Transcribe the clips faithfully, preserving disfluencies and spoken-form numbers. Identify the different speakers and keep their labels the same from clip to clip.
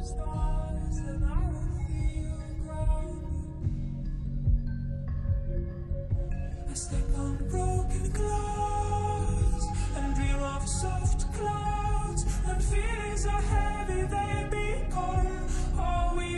Speaker 1: Step on broken glass and dream of soft clouds, and feelings are heavy, they become all we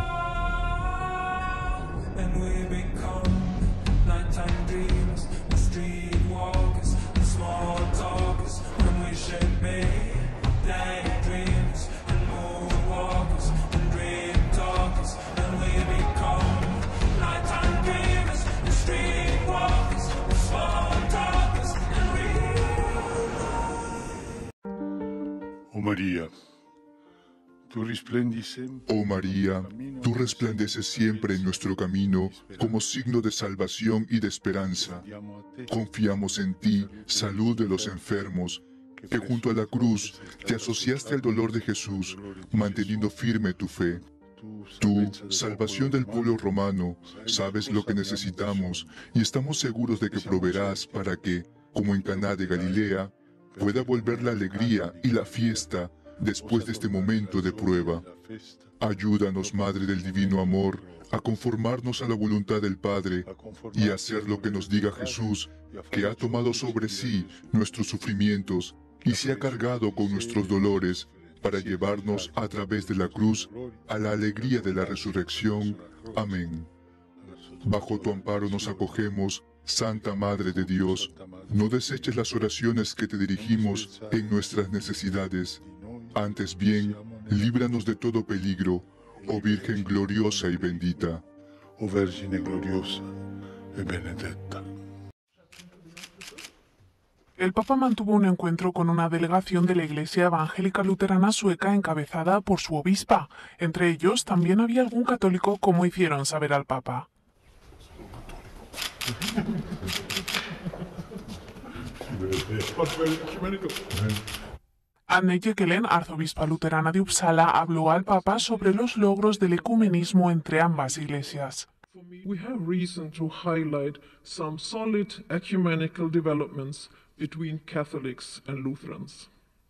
Speaker 1: are. And we become nighttime dreamers, and street walkers, and small talkers, when we should be daydreamers, and moonwalkers, and dream talkers. And we become nighttime dreamers, and street walkers, and small talkers, and real life.
Speaker 2: Oh María, tú resplendes siempre.
Speaker 3: Oh María, tú resplandeces siempre en nuestro camino como signo de salvación y de esperanza. Confiamos en ti, salud de los enfermos, que junto a la cruz te asociaste al dolor de Jesús, manteniendo firme tu fe. Tú, salvación del pueblo romano, sabes lo que necesitamos y estamos seguros de que proveerás para que, como en Caná de Galilea, pueda volver la alegría y la fiesta después de este momento de prueba. Ayúdanos, Madre del Divino Amor, a conformarnos a la voluntad del Padre y a hacer lo que nos diga Jesús, que ha tomado sobre sí nuestros sufrimientos y se ha cargado con nuestros dolores para llevarnos a través de la cruz a la alegría de la resurrección. Amén. Bajo tu amparo nos acogemos, Santa Madre de Dios. No deseches las oraciones que te dirigimos en nuestras necesidades. Antes bien, líbranos de todo peligro, oh Virgen gloriosa y bendita.
Speaker 2: Oh Vergine gloriosa e benedetta.
Speaker 4: El Papa mantuvo un encuentro con una delegación de la Iglesia Evangélica Luterana Sueca encabezada por su obispa. Entre ellos también había algún católico, como hicieron saber al Papa. Anne Jekelen, arzobispa luterana de Uppsala, habló al Papa sobre los logros del ecumenismo entre ambas iglesias.
Speaker 5: We have reason to highlight some solid ecumenical developments between Catholics and Lutherans.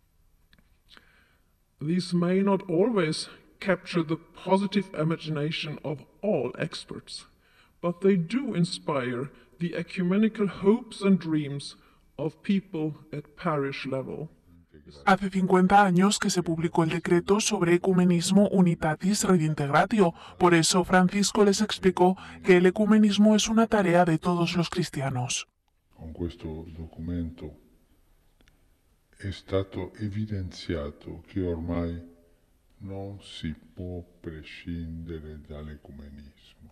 Speaker 5: These may not always capture the positive imagination of all experts, but they do inspire the ecumenical hopes and dreams of people at parish level.
Speaker 4: Hace cincuenta años que se publicó el decreto sobre ecumenismo Unitatis Redintegratio. Por eso Francisco les explicó que el ecumenismo es una tarea de todos los cristianos.
Speaker 6: Con questo documento è stato evidenziato che ormai non si può prescindere dall'ecumenismo.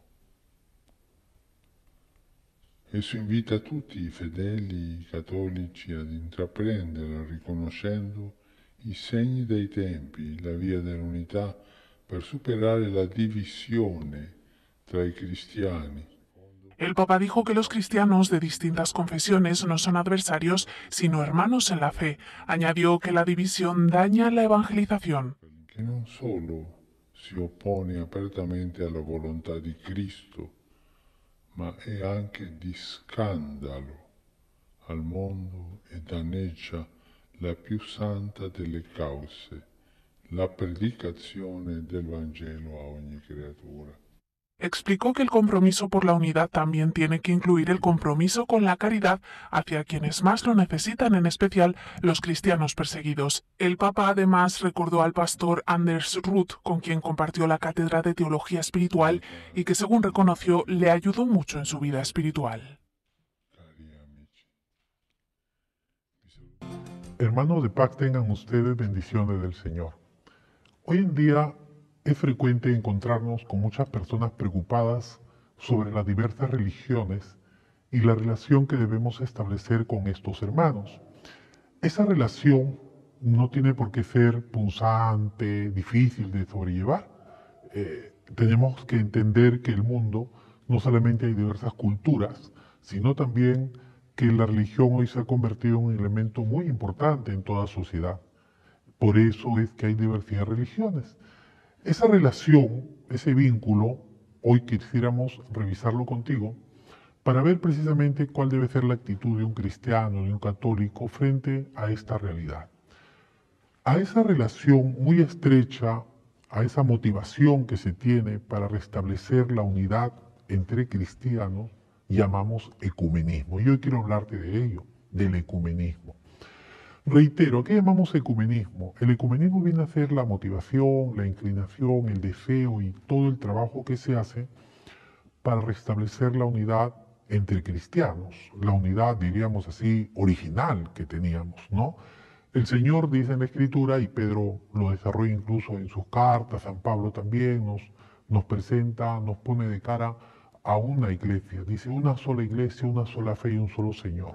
Speaker 6: Esso invita tutti i fedeli cattolici ad intraprendere, riconoscendo i segni dei tempi, la via dell'unità per superare la divisione tra i cristiani.
Speaker 4: El Papa dijo que los cristianos de distintas confesiones no son adversarios, sino hermanos en la fe. Añadió que la división daña la evangelización.
Speaker 6: Che non solo si oppone apertamente alla volontà di Cristo, ma è anche di scandalo al mondo e danneggia la più santa delle cause, la predicazione del Vangelo a ogni creatura.
Speaker 4: Explicó que el compromiso por la unidad también tiene que incluir el compromiso con la caridad hacia quienes más lo necesitan, en especial los cristianos perseguidos. El Papa además recordó al pastor Anders Ruth, con quien compartió la cátedra de Teología Espiritual y que, según reconoció, le ayudó mucho en su vida espiritual.
Speaker 7: Hermanos de paz, tengan ustedes bendiciones del Señor. Hoy en día es frecuente encontrarnos con muchas personas preocupadas sobre las diversas religiones y la relación que debemos establecer con estos hermanos. Esa relación no tiene por qué ser punzante, difícil de sobrellevar. Eh, tenemos que entender que el mundo no solamente hay diversas culturas, sino también que la religión hoy se ha convertido en un elemento muy importante en toda sociedad. Por eso es que hay diversidad de religiones. Esa relación, ese vínculo, hoy quisiéramos revisarlo contigo para ver precisamente cuál debe ser la actitud de un cristiano, de un católico frente a esta realidad. A esa relación muy estrecha a esa motivación que se tiene para restablecer la unidad entre cristianos, llamamos ecumenismo. Y hoy quiero hablarte de ello, del ecumenismo. Reitero, ¿qué llamamos ecumenismo? El ecumenismo viene a ser la motivación, la inclinación, el deseo y todo el trabajo que se hace para restablecer la unidad entre cristianos, la unidad, diríamos así, original que teníamos, ¿no? El Señor dice en la Escritura, y Pedro lo desarrolla incluso en sus cartas, San Pablo también nos, nos presenta, nos pone de cara a una iglesia. Dice, una sola iglesia, una sola fe y un solo Señor.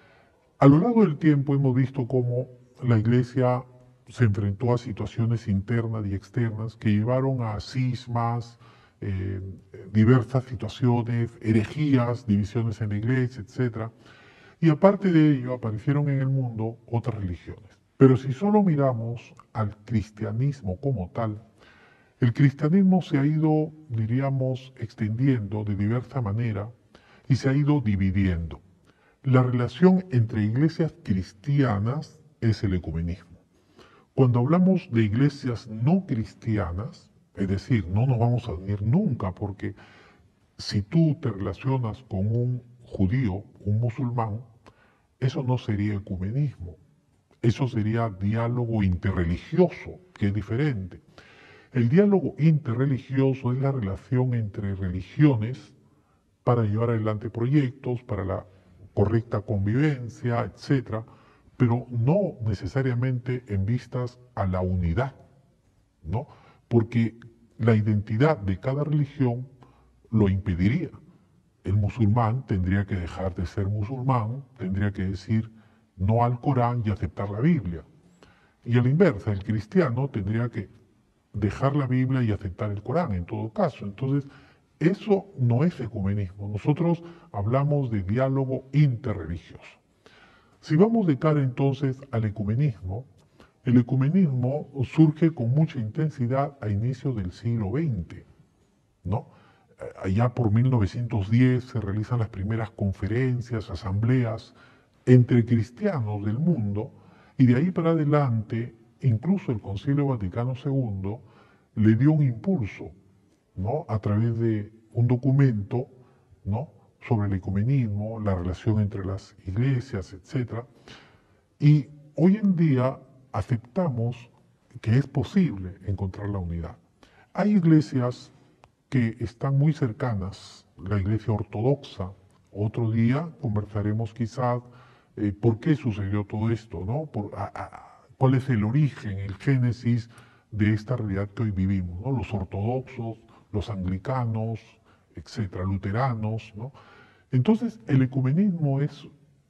Speaker 7: A lo largo del tiempo hemos visto cómo la iglesia se enfrentó a situaciones internas y externas que llevaron a cismas, eh, diversas situaciones, herejías, divisiones en la iglesia, etcétera. Y aparte de ello aparecieron en el mundo otras religiones. Pero si solo miramos al cristianismo como tal, el cristianismo se ha ido, diríamos, extendiendo de diversa manera y se ha ido dividiendo. La relación entre iglesias cristianas es el ecumenismo. Cuando hablamos de iglesias no cristianas, es decir, no nos vamos a unir nunca, porque si tú te relacionas con un judío, un musulmán, eso no sería ecumenismo, eso sería diálogo interreligioso, que es diferente. El diálogo interreligioso es la relación entre religiones para llevar adelante proyectos, para la correcta convivencia, etcétera, pero no necesariamente en vistas a la unidad, ¿no? Porque la identidad de cada religión lo impediría. El musulmán tendría que dejar de ser musulmán, tendría que decir no al Corán y aceptar la Biblia. Y a la inversa, el cristiano tendría que dejar la Biblia y aceptar el Corán, en todo caso. Entonces, eso no es ecumenismo. Nosotros hablamos de diálogo interreligioso. Si vamos de cara entonces al ecumenismo, el ecumenismo surge con mucha intensidad a inicios del siglo veinte, ¿no? Allá por mil novecientos diez se realizan las primeras conferencias, asambleas entre cristianos del mundo, y de ahí para adelante, incluso el Concilio Vaticano segundo le dio un impulso, ¿no? A través de un documento, ¿no? Sobre el ecumenismo, la relación entre las iglesias, etcétera. Y hoy en día aceptamos que es posible encontrar la unidad. Hay iglesias que están muy cercanas, la iglesia ortodoxa. Otro día conversaremos quizás eh, por qué sucedió todo esto, ¿no? Por, a, a, cuál es el origen, el génesis de esta realidad que hoy vivimos, ¿no? Los ortodoxos, los anglicanos, etcétera, luteranos, ¿no? Entonces, el ecumenismo es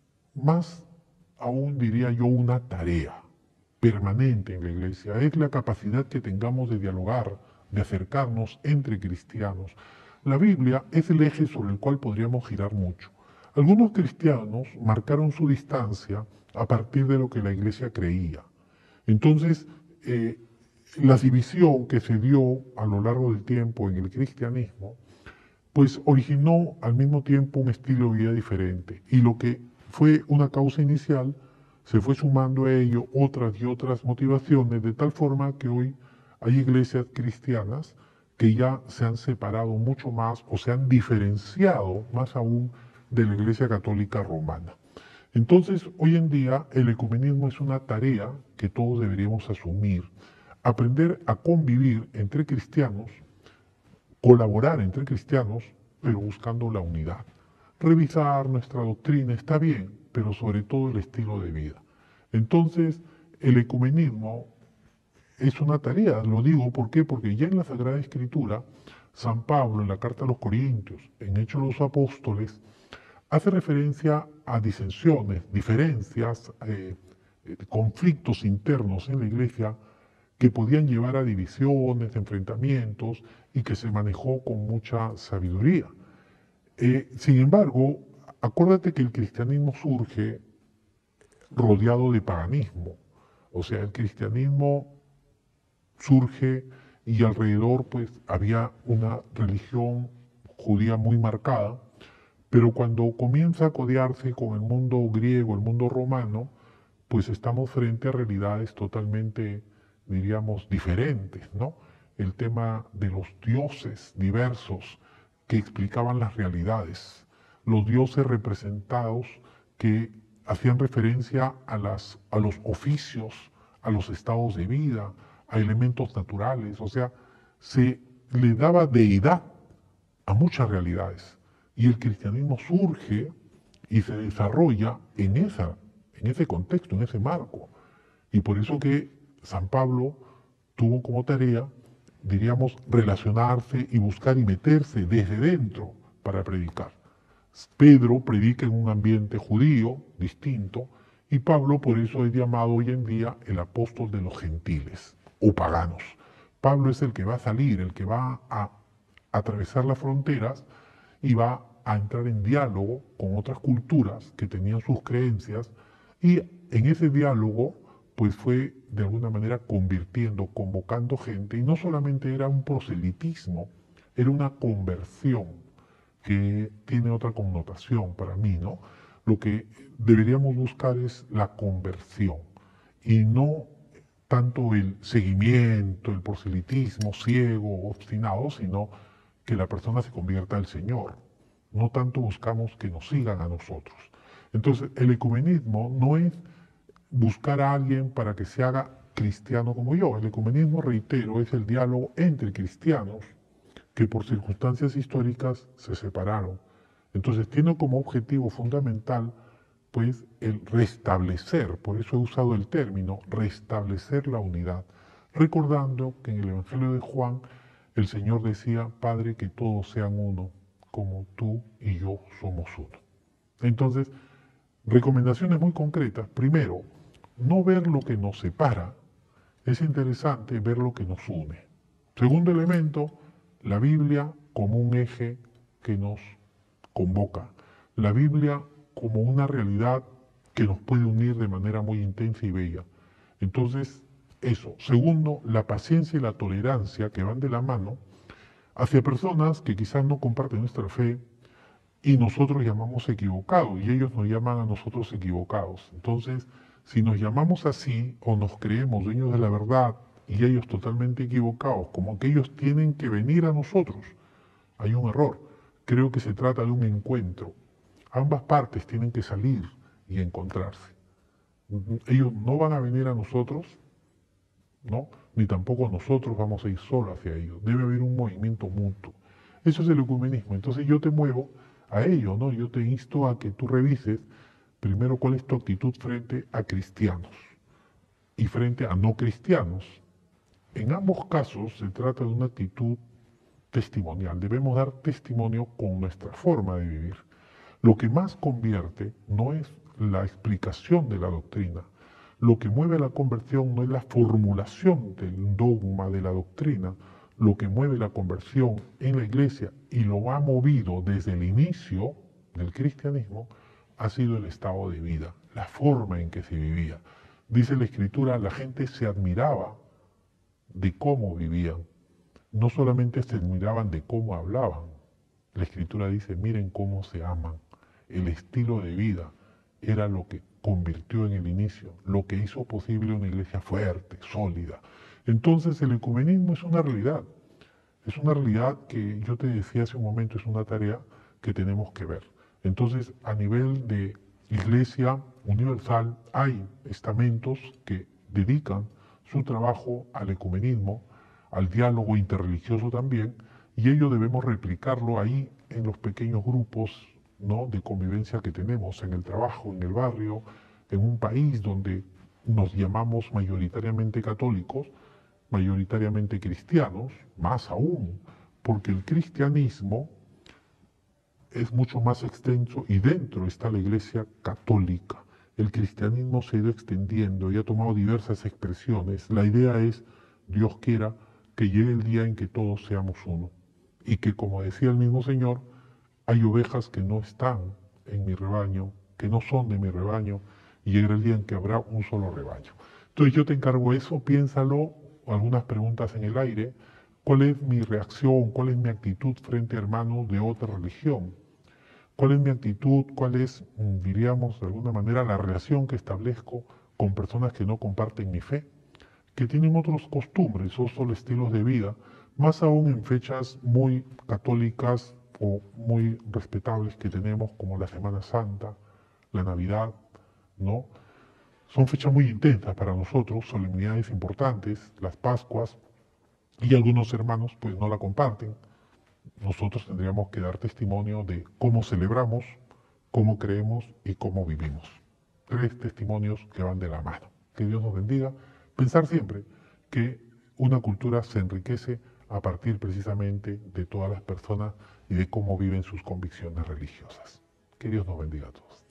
Speaker 7: más aún, diría yo, una tarea permanente en la iglesia. Es la capacidad que tengamos de dialogar, de acercarnos entre cristianos. La Biblia es el eje sobre el cual podríamos girar mucho. Algunos cristianos marcaron su distancia a partir de lo que la iglesia creía. Entonces, eh, la división que se dio a lo largo del tiempo en el cristianismo, pues originó al mismo tiempo un estilo de vida diferente. Y lo que fue una causa inicial, se fue sumando a ello otras y otras motivaciones, de tal forma que hoy hay iglesias cristianas que ya se han separado mucho más o se han diferenciado más aún de la Iglesia Católica Romana. Entonces, hoy en día el ecumenismo es una tarea que todos deberíamos asumir, aprender a convivir entre cristianos, colaborar entre cristianos, pero buscando la unidad. Revisar nuestra doctrina está bien, pero sobre todo el estilo de vida. Entonces, el ecumenismo es una tarea, lo digo, ¿por qué? Porque ya en la Sagrada Escritura, San Pablo, en la Carta a los Corintios, en Hechos de los Apóstoles, hace referencia a disensiones, diferencias, eh, conflictos internos en la Iglesia que podían llevar a divisiones, enfrentamientos, y que se manejó con mucha sabiduría. Eh, sin embargo, acuérdate que el cristianismo surge rodeado de paganismo. O sea, el cristianismo surge y alrededor pues había una religión judía muy marcada, pero cuando comienza a codearse con el mundo griego, el mundo romano, pues estamos frente a realidades totalmente, diríamos, diferentes, ¿no? el tema de los dioses diversos que explicaban las realidades, los dioses representados que hacían referencia a, las, a los oficios, a los estados de vida, a elementos naturales, o sea, se le daba deidad a muchas realidades. Y el cristianismo surge y se desarrolla en, esa, en ese contexto, en ese marco. Y por eso que San Pablo tuvo como tarea, diríamos, relacionarse y buscar y meterse desde dentro para predicar. Pedro predica en un ambiente judío distinto y Pablo por eso es llamado hoy en día el apóstol de los gentiles o paganos. Pablo es el que va a salir, el que va a atravesar las fronteras y va a entrar en diálogo con otras culturas que tenían sus creencias y en ese diálogo pues fue de alguna manera convirtiendo, convocando gente y no solamente era un proselitismo, era una conversión que tiene otra connotación para mí, ¿no? Lo que deberíamos buscar es la conversión y no tanto el seguimiento, el proselitismo ciego, obstinado, sino que la persona se convierta al Señor. No tanto buscamos que nos sigan a nosotros. Entonces, el ecumenismo no es buscar a alguien para que se haga cristiano como yo. El ecumenismo, reitero, es el diálogo entre cristianos que por circunstancias históricas se separaron. Entonces tiene como objetivo fundamental pues el restablecer, por eso he usado el término, restablecer la unidad, recordando que en el Evangelio de Juan el Señor decía, Padre, que todos sean uno, como tú y yo somos uno. Entonces, recomendaciones muy concretas. Primero, no ver lo que nos separa, es interesante ver lo que nos une. Segundo elemento, la Biblia como un eje que nos convoca. La Biblia como una realidad que nos puede unir de manera muy intensa y bella. Entonces, eso. Segundo, la paciencia y la tolerancia que van de la mano hacia personas que quizás no comparten nuestra fe y nosotros llamamos equivocados y ellos nos llaman a nosotros equivocados. Entonces, si nos llamamos así o nos creemos dueños de la verdad y ellos totalmente equivocados, como que ellos tienen que venir a nosotros, hay un error. Creo que se trata de un encuentro. Ambas partes tienen que salir y encontrarse. Ellos no van a venir a nosotros, ¿no? Ni tampoco nosotros vamos a ir solo hacia ellos. Debe haber un movimiento mutuo. Eso es el ecumenismo. Entonces yo te muevo a ello, ¿no? Yo te insto a que tú revises primero cuál es tu actitud frente a cristianos y frente a no cristianos. En ambos casos se trata de una actitud testimonial. Debemos dar testimonio con nuestra forma de vivir. Lo que más convierte no es la explicación de la doctrina. Lo que mueve la conversión no es la formulación del dogma de la doctrina. Lo que mueve la conversión en la iglesia y lo ha movido desde el inicio del cristianismo ha sido el estado de vida, la forma en que se vivía. Dice la Escritura, la gente se admiraba de cómo vivían. No solamente se admiraban de cómo hablaban. La Escritura dice, miren cómo se aman. El estilo de vida era lo que convirtió en el inicio, lo que hizo posible una iglesia fuerte, sólida. Entonces el ecumenismo es una realidad. Es una realidad que yo te decía hace un momento, es una tarea que tenemos que ver. Entonces, a nivel de iglesia universal, hay estamentos que dedican su trabajo al ecumenismo, al diálogo interreligioso también, y ello debemos replicarlo ahí en los pequeños grupos, ¿no?, de convivencia que tenemos en el trabajo, en el barrio, en un país donde nos llamamos mayoritariamente católicos, mayoritariamente cristianos, más aún, porque el cristianismo es mucho más extenso y dentro está la Iglesia católica. El cristianismo se ha ido extendiendo y ha tomado diversas expresiones. La idea es, Dios quiera, que llegue el día en que todos seamos uno. Y que, como decía el mismo Señor, hay ovejas que no están en mi rebaño, que no son de mi rebaño, y llegará el día en que habrá un solo rebaño. Entonces yo te encargo eso, piénsalo, algunas preguntas en el aire. ¿Cuál es mi reacción? ¿Cuál es mi actitud frente a hermanos de otra religión? ¿Cuál es mi actitud? ¿Cuál es, diríamos, de alguna manera, la relación que establezco con personas que no comparten mi fe? que tienen otras costumbres, otros estilos de vida, más aún en fechas muy católicas o muy respetables que tenemos como la Semana Santa, la Navidad, ¿no? Son fechas muy intensas para nosotros, solemnidades importantes, las Pascuas, y algunos hermanos pues no la comparten. Nosotros tendríamos que dar testimonio de cómo celebramos, cómo creemos y cómo vivimos. Tres testimonios que van de la mano. Que Dios nos bendiga. Pensar siempre que una cultura se enriquece a partir precisamente de todas las personas y de cómo viven sus convicciones religiosas. Que Dios nos bendiga a todos.